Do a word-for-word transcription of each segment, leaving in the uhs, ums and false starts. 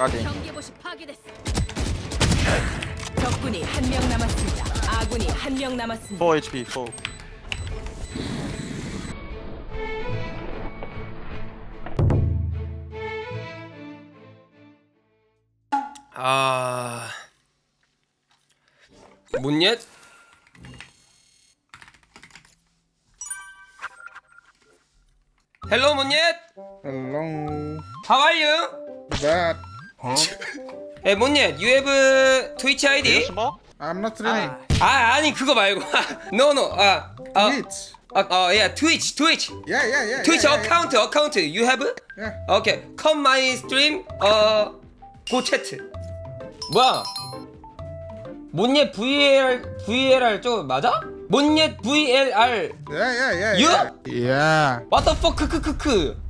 까비. 경계봇이 파괴됐어. 적군이 한 명 남았습니다. 아군이 한 명 남았습니다. 사 에이치피 사. 아... 문옛? 헬로 문옛? Hello. How are you? That 에 문옛, you have 트위치 아이디? I'm not streaming. 아 아니 그거 말고 no no 아 아, Twitch. 아, 어, yeah, 트위치, 트위치 Yeah, yeah, yeah. 트위치 yeah, yeah, 어카운트, 어카운트 you have? Yeah. 오케이, come my stream, 어, 고 채트 뭐야? 문예 브이엘알, 브이엘알 저 맞아? 문예 브이엘알 Yeah, yeah, yeah. You? Yeah. yeah. What the fuck 크크크크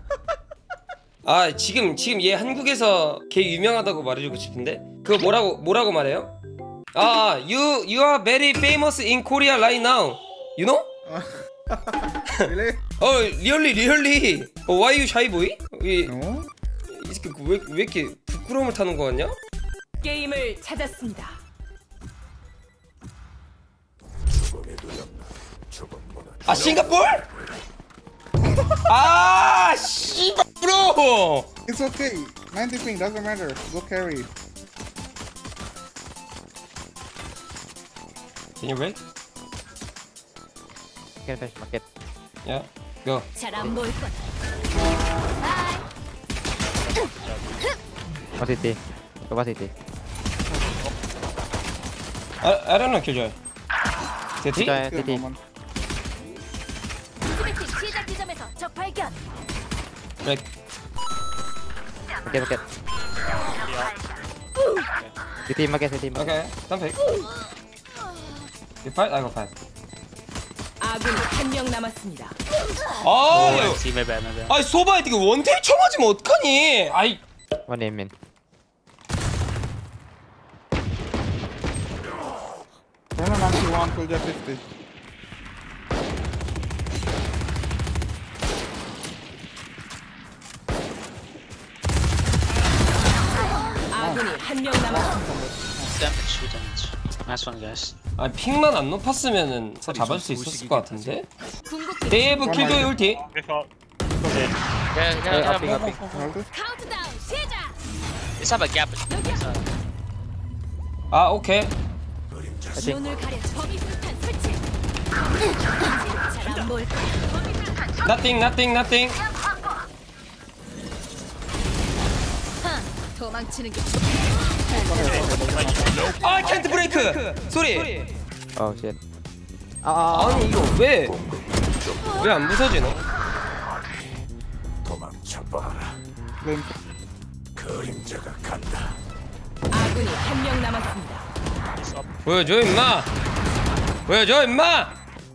아 지금 지금 얘 한국에서 개 유명하다고 말해주고 싶은데 그거 뭐라고 뭐라고 말해요? 아 you you are very famous in Korea right now you know? Really? 어 really really 어, why you shy boy? 이, No. 이 새끼 왜, 왜 이렇게 부끄러움을 타는 거 같냐? 게임을 찾았습니다. 아 싱가폴? 아 씨발 브로 It's okay. ninety ping doesn't matter. Go carry. Can you break? Get fish market. Yeah go 잘 안 보일 거다. One city. Go one city. I, I don't know 킬조이 세티? Joy Good city. moment. 스매팅 시작 지점에서 적 발견. 브레이크 Market market. City market city market. 오케이 덤픽 You fight? I go fight 아군이 한 명 남았습니다. 아, 야. 아이 소바에 이게 원테이 쳐맞으면 어떡하니? 아이 One aim in. Turn on ninety-one, full jet fifty. 아군이 한 명 남았습니다. Damage, good damage. Nice one, guys. 아 핑만 안 높았으면은 더 잡을 수 있었을 것 같은데. 궁극기 데이브 킬조이 울티. Yeah, yeah, yeah. Upping upping. Hold it. 카운트다운 시작. Let's have a gap. 아 오케이. 눈을 가려 범위 불탄 설치. 잘 안 보일 거야. 범위 불탄 적. Nothing, nothing, nothing. 하, 도망치는 게. 아 캔트 브레이크. 소리. Oh shit. 아, 아니 이거 왜? 왜 안 부서지노? Blink. 아군이 한 명 남았습니다. 보여줘 임마. 보여줘 임마.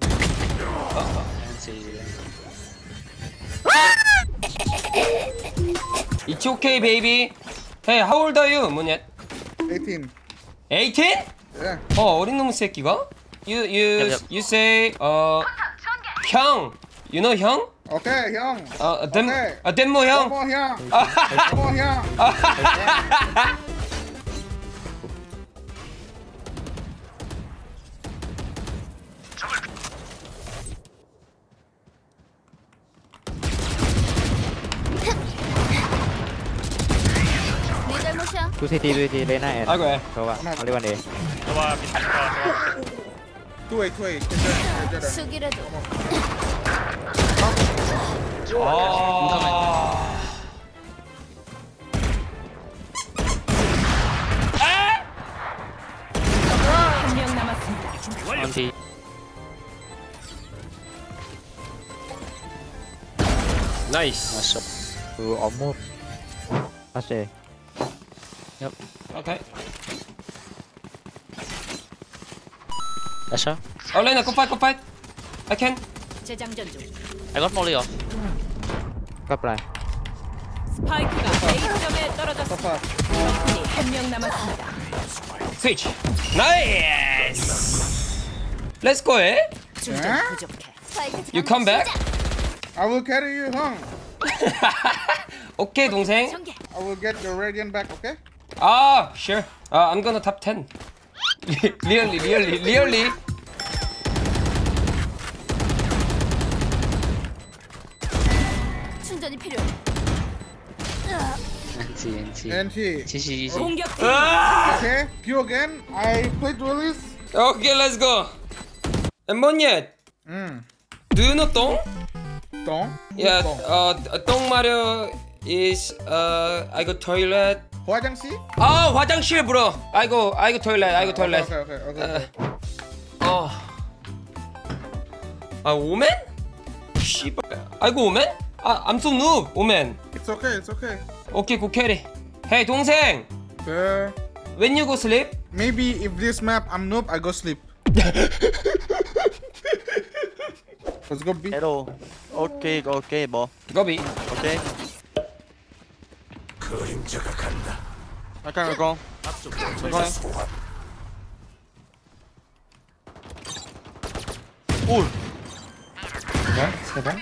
It's okay baby. Hey, how old are you? 뭐냐? eighteen. eighteen? Yeah. 어 어린 놈 새끼가? You you Yep, yep. you say 어 형. You know 형? Okay, 형. 어 덴, Okay. 아 덴모 형. Come on, 형. Come on, 형. 내 잘못이야. two city two city Lena and 아이고 예. Sova. Only one A. Two A, two A. Get that, get that. 숙이라도. 아. 한 명 남았습니다. One D. 나이스. Nice shot. To almost. Last A. 오케이. Nice shot. 어 레이나 굿파이트 굿파이트. I can. 재장전 중. I got molly off. Got blind. 스파이크가 A점에 떨어졌습니다. 적군이 한 명 남았습니다. 스위치. 나이스. Let's go. 에? 충전 부족해. You come back. I will carry you, 형. 오케이 동생. 전개. I will get your radiant back, okay? Ah, sure. Uh, I'm gonna top ten. really, really, really. 충전이 필요해. NT NT NT. 지시 지시 공격팀 Okay, you again. I played duelist. Okay, let's go. And Monyet, Hmm. do you know Tong? Tong. Yeah, Tong. uh, Tong Mario is uh, I go toilet. 화장실? 아, 화장실 bro. I go, I go toilet, I go toilet. Okay, okay, okay. okay. 어. 아, 오멘? 씨발. 아이고 오멘? 아, I'm so noob. 오멘. It's okay, it's okay. 오케이, 고 캐리. Hey, 동생. Uh, When you go sleep? maybe if this map I'm noob, I go sleep. Let's go B. Hello. Okay, okay, bro. 거비. Okay. I can't go. I'm going. Ooh. 네, 세 번.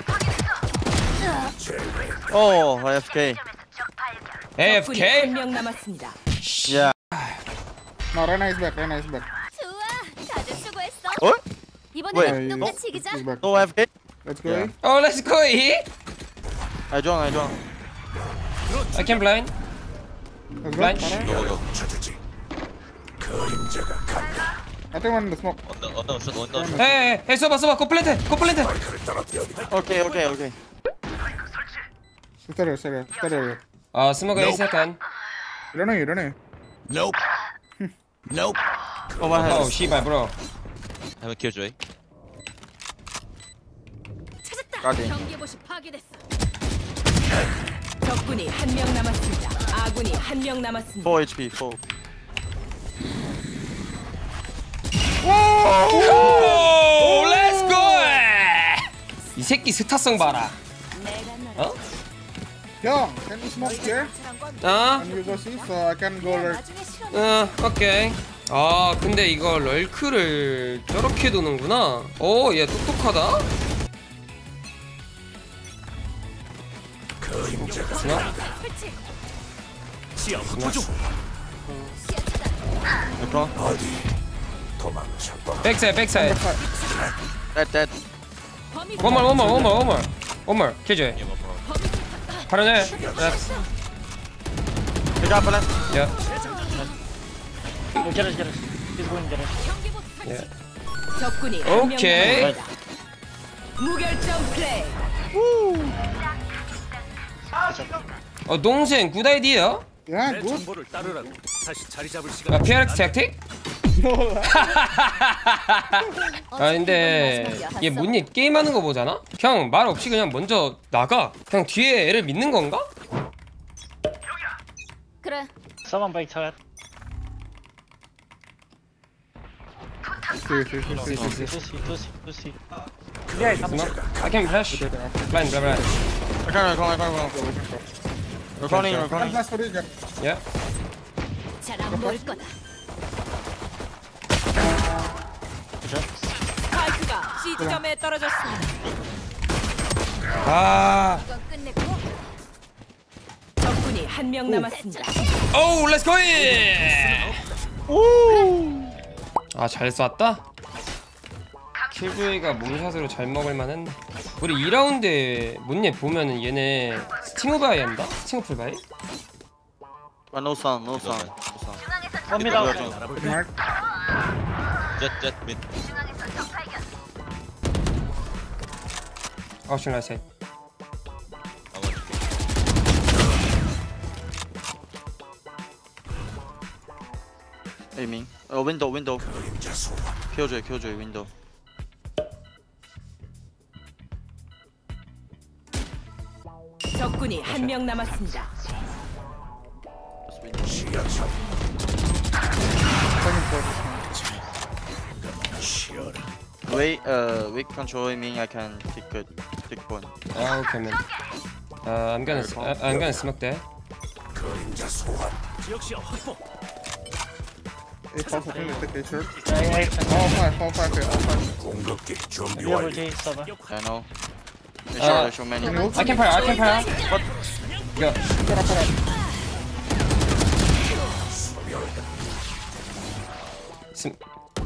Oh, AFK. 에이에프케이? 한명 남았습니다. Yeah. No, Rena is back. Rena is back. 좋아, 다들 수고했어. What? 이번에는 Wait. 똑같이 이기자. He's back. No AFK? Let's go. Yeah. Oh, let's go. E. I join, I join. I can blind. Let's go. Blind. Rena. I think one in the smoke. 에이, 에이, 쏘봐, 쏘봐. 고 플랜트, 고 플랜트. Okay, okay, okay. Stay there, stay there, stay there. 아, 스모그 에이 세컨. You don't know, you don't know. Nope. Nope. Oh, my 오, head. 씨발, 브로. 한번 키워줘. 찾았다. 까지. 경계봇이 파괴됐어. 적군이 한 명 남았습니다. 아군이 한 명 남았습니다. four H P, four. 오, let's go. 이 새끼 스타성 봐라. 어? Yo, can you smoke here? 어? And you go see, so I can go lurk. 나중에 실험. 어, 오케이. 아, 근데 이거 럴크를 저렇게 도는구나. 오, 얘 똑똑하다. 스나? 설치. Okay. 백사이드, 백사이드. Dead, dead. 범위 원몰, 원몰, 원몰, 원몰. 원몰, 킬조이. 바로네. Pick up, Alan. 야. 경계봇 설치. 적군이 한 명 오케이. 남았습니다. 무결점 플레이. 어, 동생, 굿 아이디어. Yeah, good. 아, 피알엑스 택틱? 아, 근데 얘 뭔일 게임하는 거 보잖아? 그냥 말 없이 그냥 먼저 나가. 그냥 뒤에 애를 믿는 건가? 그래. See, see, see, see. Smoke. I can flash. Blind, blind, blind. I can't recall, I can't recall. Recalling, One recalling. flash for you, Jack. Yeah. 잘안 보일 거다. 스파이크가 C점에 떨어졌습니다. 아. 이건 끝냈고. 적군이 한 명 남았습니다. 오, 렛츠 고! 아, 잘 쐈다. 킬조이가 몸샷으로 잘 먹을 만했네. 우리 이 라운드에 뭔얘 보면은 얘네 스팅 오브 아이 한다? 스팅 오브 바이? But no sound, no sound. No sound. Good mark. Jet jet mid. 아, 실 나이스. Aiming. Oh, window, window. Killjoy, Killjoy, window. 적군이 한 명 남았습니다. Just window. Wait, uh, weak control aiming. I can take good, take point. 아, 오케이, man. 아, I'm gonna, uh, I'm gonna smoke that. Eight falls, I think they take eight short. All five, all five, here, all five. I know. They Uh, show, they show many. Can you ult? I can fire, I can fire. What? Go. Put up, put up.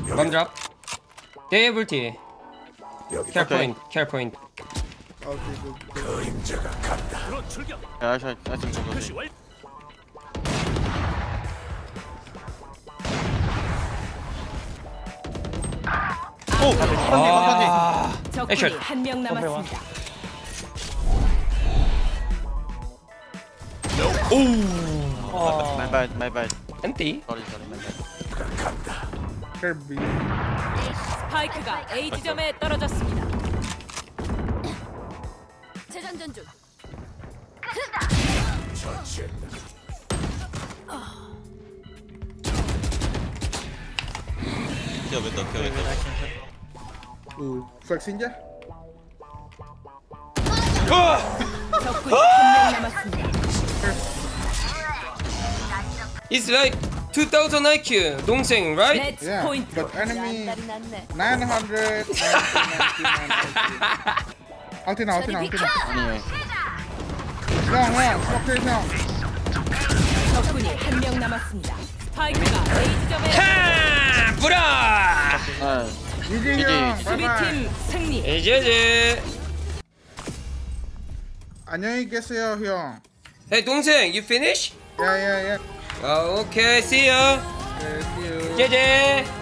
Bomb drop. They able T. Care Okay. point. Care point. Okay, good. good. Yeah, I, should, I think so. Good. 오! 아. 적군이 액션. 한 명 남았습니다. My bad, my bad. 안티. Sorry, sorry, my bad. Kirby. 스파이크가 A 지점에 떨어졌습니다. 재장전 중. Kill window, kill window. Ooh, flexing ya? 적군이 한 명 남았습니다. It's like two thousand I Q. 동생, right? 매치 Yeah, 포인트. but enemy 날이 났네. nine hundred ninety-nine. Ulti now, ulti now, ulti now. Anyway. 형, 형, 스모크 형. 적군이 한 명 남았습니다. 스파이크가 A 지점에 하! 뿌라! Uh, 지지 형, 지지. 바이바이. 수비팀 승리. 이제지. 안녕히 계세요, 형. Hey, 동생, you finish? Yeah, yeah, yeah. 아, 오케이, see ya. Yeah, see you. 제제.